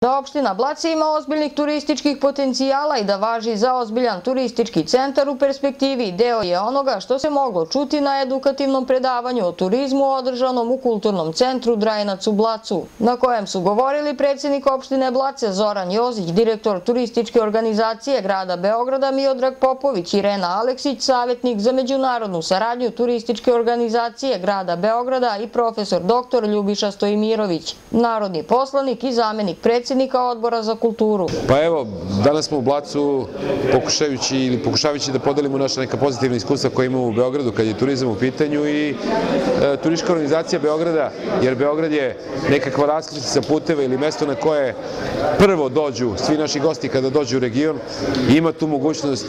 Da opština Blace ima ozbiljnih turističkih potencijala i da važi za ozbiljan turistički centar u perspektivi, deo je onoga što se moglo čuti na edukativnom predavanju o turizmu održanom u Kulturnom centru Drajinac u Blacu, na kojem su govorili predsjednik opštine Blace Zoran Jozić, direktor turističke organizacije grada Beograda Miodrag Popović, Irena Aleksić, savjetnik za međunarodnu saradnju turističke organizacije grada Beograda i profesor dr. Ljubiša Stojimirović, narodni poslanik i zamenik predsjednika Odbora za kulturu. Pa evo, danas smo u Blacu pokušavajući da podelimo naša neka pozitivna iskustva koje imamo u Beogradu kad je turizam u pitanju i turistička organizacija Beograda, jer Beograd je nekakva raskrsnica puteva ili mesto na koje prvo dođu svi naši gosti kada dođu u region, ima tu mogućnost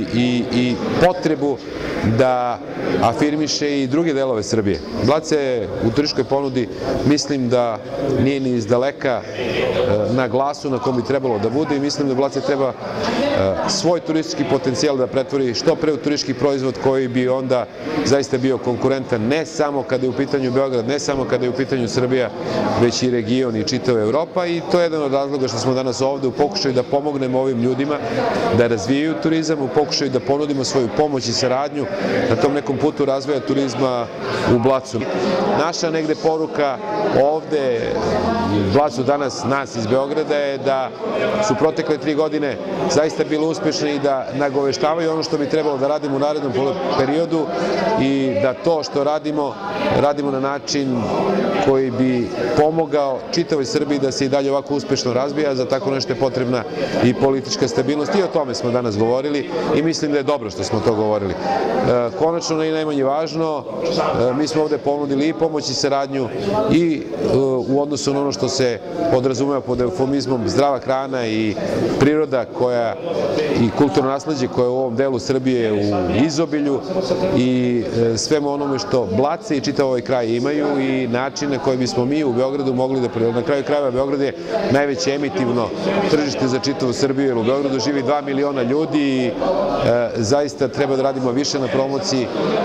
i potrebu da afirmiše i druge delove Srbije. Blace u turističkoj ponudi mislim da nije ni izdaleka na glasu na kom bi trebalo da bude i mislim da Blace treba svoj turistički potencijal da pretvori što pre u turistički proizvod koji bi onda zaista bio konkurentan ne samo kada je u pitanju Beograd, ne samo kada je u pitanju Srbija, već i region i čitava Evropa i to je jedan od razloga što smo danas ovde u pokušaju da pomognemo ovim ljudima da razvijaju turizam, u pokušaju da ponudimo svoju pomoć i saradnju na tom nekom putu razvoja turizma u Blacu. Naša negde poruka ovde u Blacu danas, nas iz Beograda, je da su protekle 3 godine zaista bile uspešne i da nagoveštavaju ono što bi trebalo da radimo u narednom periodu i da to što radimo na način koji bi pomogao čitavoj Srbiji da se i dalje ovako uspešno razvija. Za tako nešto je potrebna i politička stabilnost i o tome smo danas govorili i mislim da je dobro što smo to govorili. Konačno i najmanje važno, mi smo ovde ponudili i pomoć i saradnju i u odnosu na ono što se podrazumeva pod eufemizmom zdrava hrana i priroda i kulturno nasleđe koje je u ovom delu Srbije u izobilju i svemu onome što Blace i čitav ovaj kraj imaju i načine koje bismo mi u Beogradu mogli da na kraju krajeva Beograd je najveće emitivno tržište za čitavu Srbiju jer u Beogradu živi 2 miliona ljudi i zaista treba da radimo više na promociji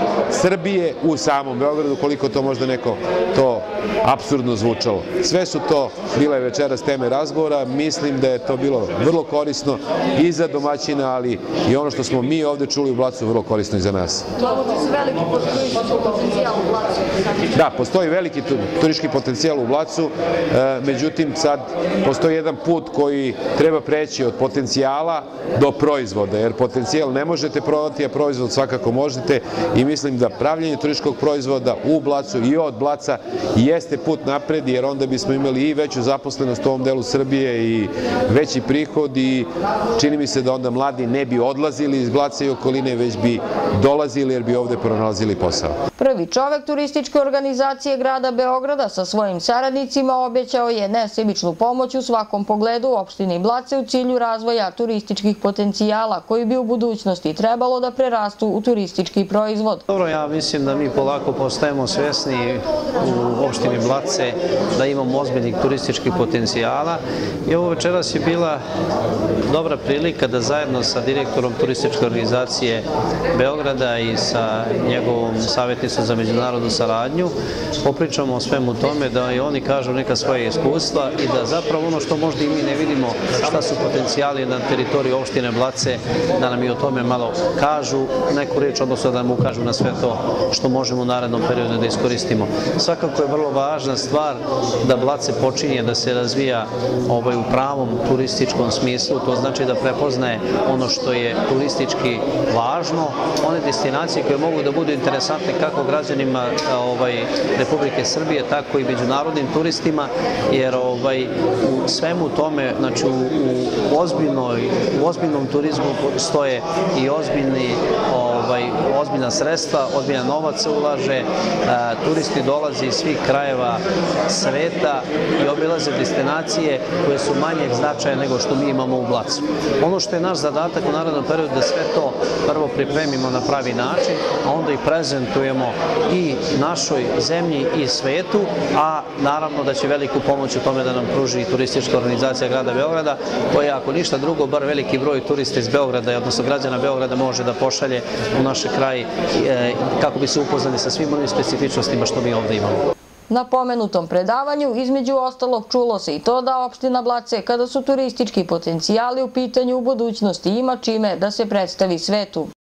Srbije u samom Beogradu, koliko to možda neko to apsurdno zvučalo. Sve su to bile večeras teme razgovora, mislim da je to bilo vrlo korisno i za domaćina, ali i ono što smo mi ovde čuli u Blacu vrlo korisno i za nas. Veliki turistički potencijal u Blacu. Da, postoji veliki turistički potencijal u Blacu, međutim sad postoji jedan put koji treba preći od potencijala do proizvoda, jer potencijal ne možete prodati, a proizvod svakako možete i mislim da pravljenje turističkog proizvoda u Blacu i od Blaca jeste put napred, jer onda bismo imali i veću zaposlenost u ovom delu Srbije i veći prihod i čini mi se da onda mladi ne bi odlazili iz Blaca i okoline, već bi dolazili jer bi ovde pronalazili posao. Prvi čovek turističke organizacije grada Beograda sa svojim saradnicima obećao je nesebičnu pomoć u svakom pogledu opštini Blace u cilju razvoja turističkih potencijala koji bi u budućnosti trebalo da prerastu u turistički proizvod. Dobro, ja mislim da mi polako postajemo svesni u opštini Blace da imamo ozbiljnih turističkih potencijala i ovo večeras je bila dobra prilika da zajedno sa direktorom turističke organizacije Beograda i sa njegovom savjetnicom za međunarodnu saradnju popričamo o svemu tome, da i oni kažu neka svoje iskustva i da zapravo ono što možda i mi ne vidimo šta su potencijali na teritoriji opštine Blace, da nam i o tome malo kažu neku reč, odnosno da nam ukažu na sve to što možemo u narednom periodu da iskoristimo. Svakako je vrlo važna stvar da Blace počinje da se razvija u pravom turističkom smislu, to znači da prepoznaje ono što je turistički važno, one destinacije koje mogu da budu interesantne kako građanima Republike Srbije, tako i međunarodnim turistima, jer u svemu tome, znači u ozbiljnom turizmu stoje i ozbiljna sredstva, ozbiljan novac se ulaže, turisti dolaze iz svih krajeva sveta i obilaze destinacije koje su manjeg značaja nego što mi imamo u Blacu. Ono što je naš zadatak u narednom periodu da sve to prvo pripremimo na pravi način, a onda i prezentujemo i našoj zemlji i svetu, a naravno da će veliku pomoć u tome da nam pruži i turistička organizacija grada Beograda, koja ako ništa drugo, bar veliki broj turista iz Beograda, odnosno građana Beograda, može da pošalje u naš kraj kako bi se upoznali sa svim onim specifičnostima što mi ovde imamo. Na pomenutom predavanju, između ostalog, čulo se i to da opština Blace, kada su turistički potencijali u pitanju u budućnosti, ima čime da se predstavi svetu.